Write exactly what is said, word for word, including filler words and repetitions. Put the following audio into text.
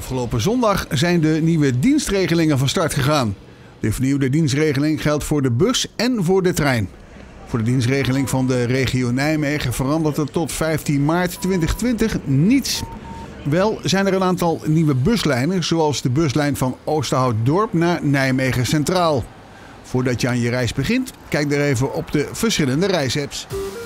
Afgelopen zondag zijn de nieuwe dienstregelingen van start gegaan. De vernieuwde dienstregeling geldt voor de bus en voor de trein. Voor de dienstregeling van de regio Nijmegen verandert er tot vijftien maart tweeduizend twintig niets. Wel zijn er een aantal nieuwe buslijnen, zoals de buslijn van Oosterhout-Dorp naar Nijmegen Centraal. Voordat je aan je reis begint, kijk er even op de verschillende reisapps.